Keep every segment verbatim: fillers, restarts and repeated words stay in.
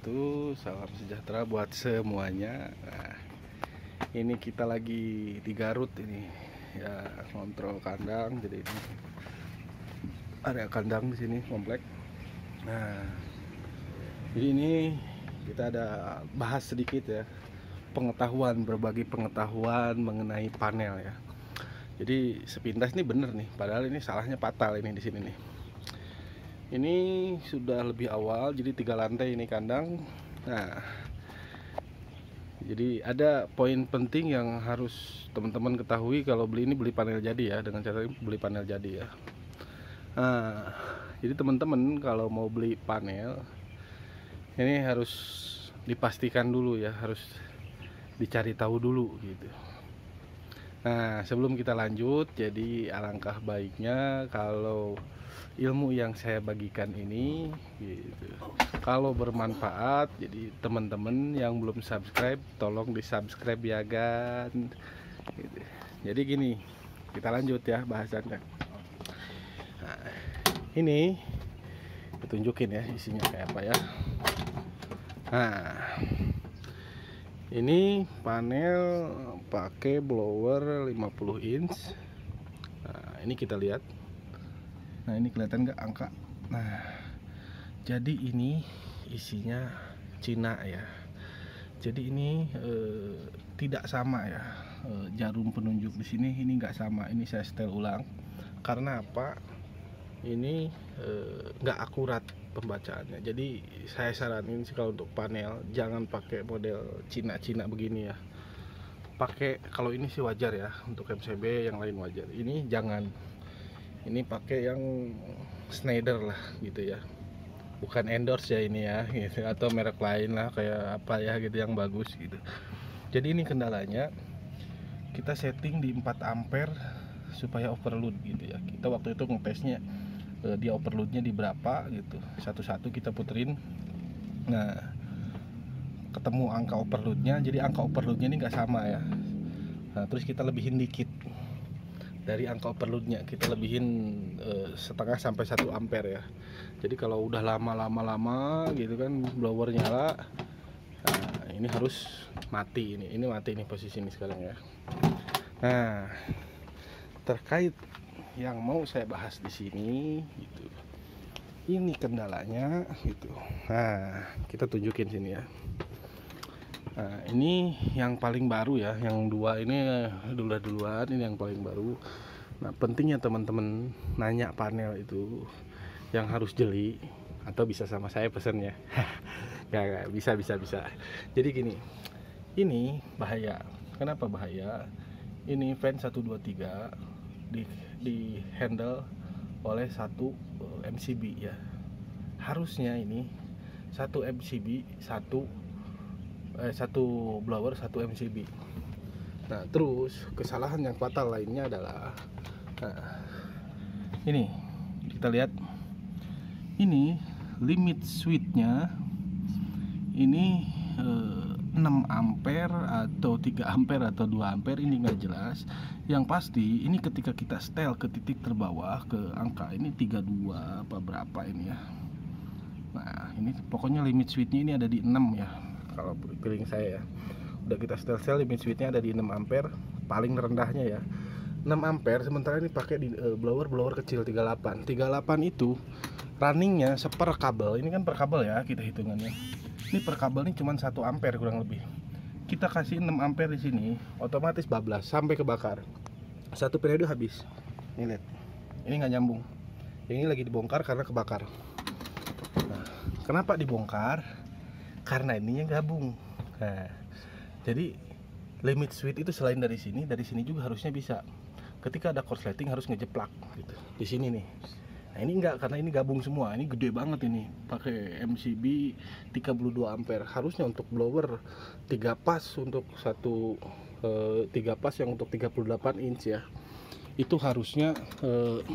wabarakatuh. Salam sejahtera buat semuanya. Nah, ini kita lagi di Garut ini ya, kontrol kandang. Jadi ini area kandang di sini komplek. Nah, jadi ini kita ada bahas sedikit ya, pengetahuan, berbagi pengetahuan mengenai panel ya. Jadi sepintas ini bener nih, padahal ini salahnya fatal ini di sini nih. Ini sudah lebih awal, jadi tiga lantai ini kandang. Nah, jadi ada poin penting yang harus teman-teman ketahui kalau beli ini beli panel jadi ya, dengan cara beli panel jadi ya. Nah, jadi teman-teman kalau mau beli panel ini harus dipastikan dulu ya, harus dicari tahu dulu gitu. Nah, sebelum kita lanjut, jadi alangkah baiknya kalau ilmu yang saya bagikan ini gitu, kalau bermanfaat, jadi teman-teman yang belum subscribe tolong di subscribe ya kan gitu. Jadi gini, kita lanjut ya bahasannya. Nah, ini ditunjukin ya isinya kayak apa ya. Nah, ini panel pakai blower lima puluh inch. Nah, ini kita lihat. Nah, ini kelihatan nggak angka? Nah, jadi ini isinya Cina ya. Jadi ini eh, tidak sama ya, eh, jarum penunjuk di sini ini nggak sama. Ini saya setel ulang. Karena apa? Ini eh, nggak akurat pembacaannya. Jadi saya saranin sih kalau untuk panel jangan pakai model Cina-Cina begini ya. Pakai, kalau ini sih wajar ya, untuk M C B yang lain wajar. Ini jangan. Ini pakai yang Schneider lah gitu ya, bukan endorse ya ini ya gitu, atau merek lain lah kayak apa ya gitu yang bagus gitu. Jadi ini kendalanya kita setting di empat ampere supaya overload gitu ya. Kita waktu itu ngetesnya eh, dia overloadnya di berapa gitu, satu-satu kita puterin. Nah, ketemu angka overloadnya, jadi angka overloadnya ini nggak sama ya. Nah, terus kita lebihin dikit dari angka overloadnya, kita lebihin eh, setengah sampai satu ampere ya. Jadi kalau udah lama-lama-lama gitu kan blower nyala, nah, ini harus mati ini, ini mati nih posisi ini sekarang ya. Nah, terkait yang mau saya bahas di sini gitu, ini kendalanya gitu. Nah, kita tunjukin sini ya. Nah, ini yang paling baru ya, yang dua ini dulu-duluan, ini yang paling baru. Nah, pentingnya teman-teman nanya panel itu yang harus jeli, atau bisa sama saya pesennya. Ya, bisa bisa bisa. Jadi gini, ini bahaya. Kenapa bahaya? Ini fan satu dua tiga di di handle oleh satu M C B ya. Harusnya ini satu M C B, satu Eh, satu blower, satu M C B. Nah, terus kesalahan yang fatal lainnya adalah nah, ini kita lihat, ini limit switchnya ini eh, enam ampere atau tiga ampere atau dua ampere, ini nggak jelas. Yang pasti ini ketika kita setel ke titik terbawah, ke angka ini tiga puluh dua apa berapa ini ya. Nah, ini pokoknya limit switchnya ini ada di enam ya. Kalau piring saya ya, udah kita setel-setel limit switchnya ada di enam ampere, paling rendahnya ya enam ampere. Sementara ini pakai di uh, blower blower kecil tiga puluh delapan. tiga puluh delapan itu runningnya seper kabel. Ini kan per kabel ya kita hitungannya. Ini per kabel ini cuma satu ampere kurang lebih. Kita kasih enam ampere di sini, otomatis bablas sampai kebakar. Satu periode habis. Ini lihat. Ini nggak nyambung. Ini lagi dibongkar karena kebakar. Nah, kenapa dibongkar? Karena ininya gabung. Nah, jadi limit switch itu selain dari sini, dari sini juga harusnya bisa. Ketika ada korsleting harus ngejeplak gitu. Di sini nih. Nah, ini enggak, karena ini gabung semua. Ini gede banget ini. Pakai M C B tiga puluh dua ampere. Harusnya untuk blower tiga pas untuk satu eh, tiga pas yang untuk tiga puluh delapan inch ya. Itu harusnya eh,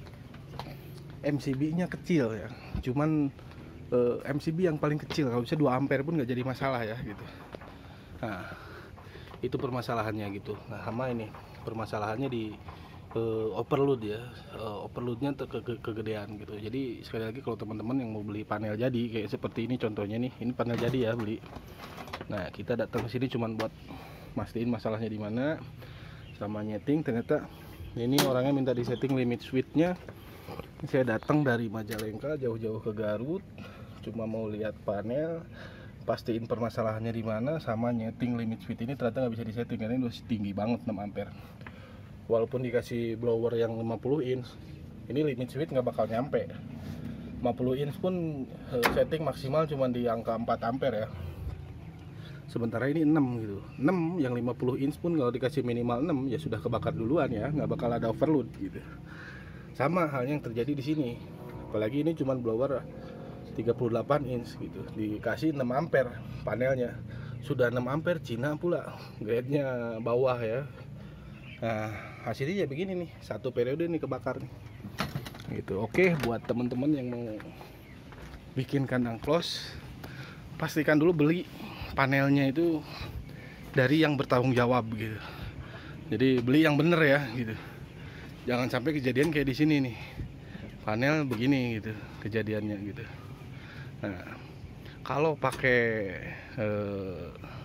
M C B-nya kecil ya. Cuman Uh, M C B yang paling kecil, kalau bisa dua ampere pun nggak jadi masalah ya gitu. Nah, itu permasalahannya gitu. Nah, sama ini permasalahannya di uh, overload ya, uh, overloadnya ke ke kegedean gitu. Jadi sekali lagi kalau teman-teman yang mau beli panel jadi kayak seperti ini contohnya nih, ini panel jadi ya beli. Nah kita datang ke sini cuman buat mastiin masalahnya di mana, sama nyeting. Ternyata ini orangnya minta disetting limit switchnya. Saya datang dari Majalengka jauh-jauh ke Garut, cuma mau lihat panel, pastiin permasalahannya di mana, sama nyeting limit switch ini ternyata nggak bisa disetting karena ini udah tinggi banget enam ampere. Walaupun dikasih blower yang lima puluh inch, ini limit switch nggak bakal nyampe. lima puluh inch pun setting maksimal cuma di angka empat ampere ya. Sementara ini enam gitu. enam yang lima puluh inch pun kalau dikasih minimal enam ya sudah kebakar duluan ya, nggak bakal ada overload gitu. Sama halnya yang terjadi di sini. Apalagi ini cuma blower tiga puluh delapan inch gitu. Dikasih enam ampere panelnya. Sudah enam ampere Cina pula. Grade-nya bawah ya. Nah, hasilnya ya begini nih. Satu periode nih kebakar nih. Gitu. Oke, buat teman-teman yang mau bikin kandang close, pastikan dulu beli panelnya itu dari yang bertanggung jawab gitu. Jadi beli yang bener ya gitu. Jangan sampai kejadian kayak di sini nih, panel begini gitu kejadiannya gitu. Nah, kalau pakai eh,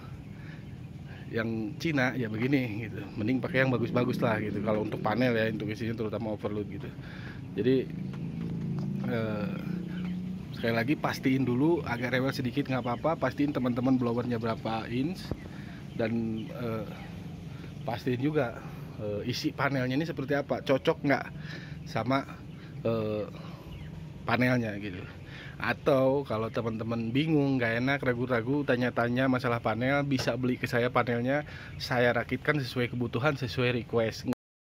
yang Cina ya begini gitu, mending pakai yang bagus-bagus lah gitu. Kalau untuk panel ya, untuk isinya terutama overload gitu. Jadi eh, sekali lagi pastiin dulu, agak rewel sedikit nggak apa-apa. Pastiin teman-teman blowernya berapa inch dan eh, pastiin juga Uh, isi panelnya ini seperti apa, cocok nggak sama uh, panelnya gitu. Atau kalau teman-teman bingung, nggak enak, ragu-ragu, tanya-tanya masalah panel, bisa beli ke saya panelnya, saya rakitkan sesuai kebutuhan, sesuai request.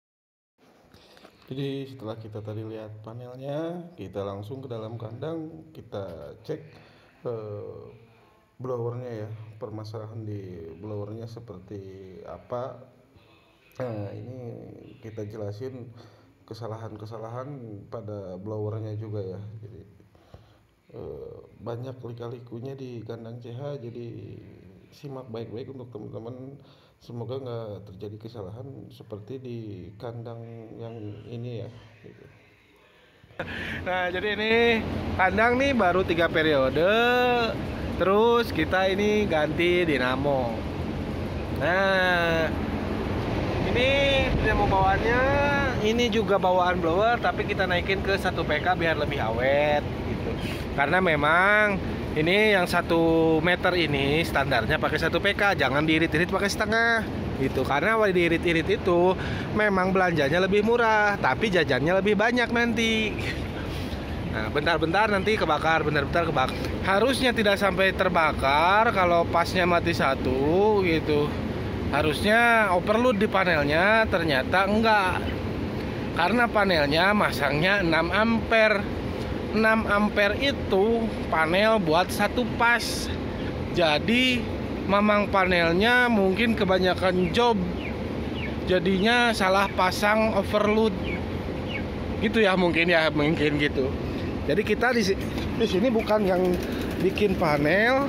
Jadi setelah kita tadi lihat panelnya, kita langsung ke dalam kandang, kita cek uh, blowernya ya, permasalahan di blowernya seperti apa. Nah, ini kita jelasin kesalahan-kesalahan pada blowernya juga ya. Jadi eh, banyak lika-likunya di kandang C H, jadi simak baik-baik untuk teman-teman. Semoga nggak terjadi kesalahan seperti di kandang yang ini ya. Gitu. Nah, jadi ini kandang nih baru tiga periode, terus kita ini ganti dinamo. Nah, ini dinamo bawaannya, ini juga bawaan blower, tapi kita naikin ke satu P K biar lebih awet gitu. Karena memang ini yang satu meter ini standarnya pakai satu P K, jangan diirit-irit pakai setengah gitu. Karena kalau diirit-irit itu memang belanjanya lebih murah, tapi jajannya lebih banyak nanti. Nah, bentar-bentar nanti kebakar, bentar-bentar kebakar. Harusnya tidak sampai terbakar kalau pasnya mati satu gitu. Harusnya overload di panelnya, ternyata enggak. Karena panelnya masangnya enam ampere. enam ampere itu panel buat satu pas. Jadi mamang panelnya mungkin kebanyakan job, jadinya salah pasang overload. Gitu ya, mungkin ya, mungkin gitu. Jadi kita di, di sini bukan yang bikin panel.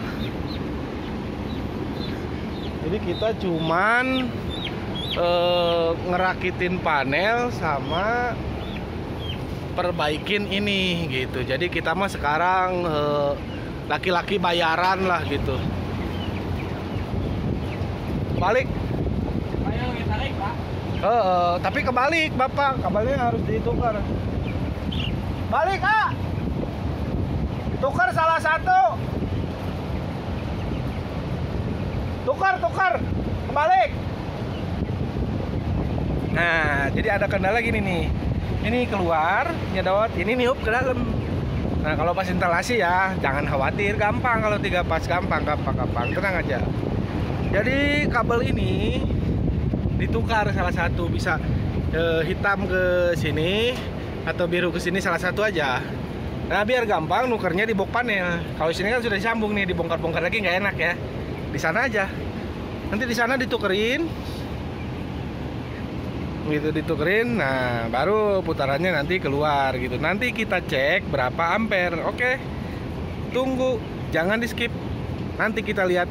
Jadi kita cuman e, ngerakitin panel sama perbaikin ini gitu. Jadi kita mah sekarang laki-laki bayaran lah gitu. Balik. E, e, tapi kebalik Bapak, kabelnya harus ditukar. Balik Kak. Tukar salah satu. Tukar, tukar, kebalik. Nah, jadi ada kendala gini nih. Ini keluar, nyedot, ini niup ke dalam. Nah, kalau pas instalasi ya, jangan khawatir, gampang. Kalau tiga pas gampang, gampang, gampang, tenang aja. Jadi kabel ini ditukar salah satu, bisa eh, hitam ke sini atau biru ke sini, salah satu aja. Nah, biar gampang nukernya di box panel. Kalau sini kan sudah disambung nih, dibongkar-bongkar lagi nggak enak ya. Di sana aja. Nanti di sana ditukerin. Gitu ditukerin. Nah, baru putarannya nanti keluar gitu. Nanti kita cek berapa ampere. Oke. Tunggu, jangan di-skip. Nanti kita lihat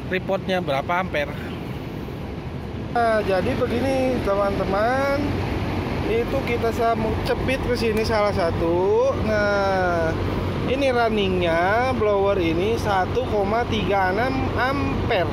reportnya berapa ampere. Nah, jadi begini teman-teman. itu kita sambung cepit ke sini salah satu. Nah, ini runningnya blower ini satu koma tiga enam ampere.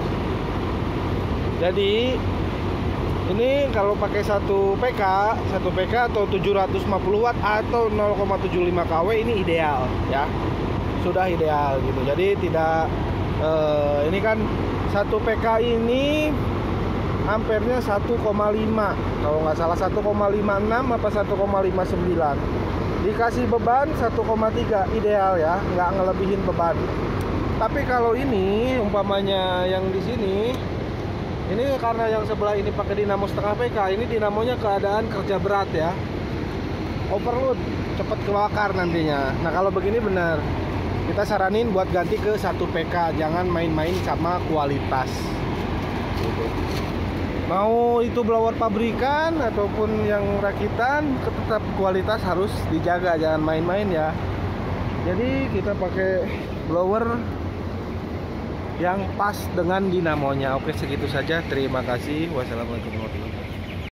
Jadi ini kalau pakai satu P K, satu P K atau tujuh ratus lima puluh watt atau nol koma tujuh lima kilowatt ini ideal ya. Sudah ideal gitu. Jadi tidak eh, ini kan satu P K ini ampernya satu koma lima. Kalau nggak salah satu koma lima enam apa satu koma lima sembilan. Dikasih beban satu koma tiga ideal ya, nggak ngelebihin beban. Tapi kalau ini umpamanya yang di sini ini karena yang sebelah ini pakai dinamo setengah P K, ini dinamonya keadaan kerja berat ya, overload, cepat kebakar nantinya. Nah kalau begini benar, kita saranin buat ganti ke satu P K, jangan main-main sama kualitas. Mau itu blower pabrikan ataupun yang rakitan, tetap kualitas harus dijaga, jangan main-main ya. Jadi kita pakai blower yang pas dengan dinamonya. Oke, segitu saja. Terima kasih. Wassalamualaikum warahmatullahi wabarakatuh.